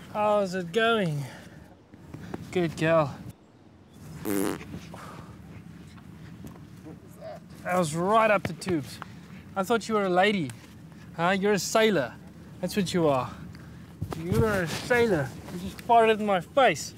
How's it going? Good girl. I was right up the tubes. I thought you were a lady. Huh? You're a sailor. That's what you are. You're a sailor. You just farted in my face.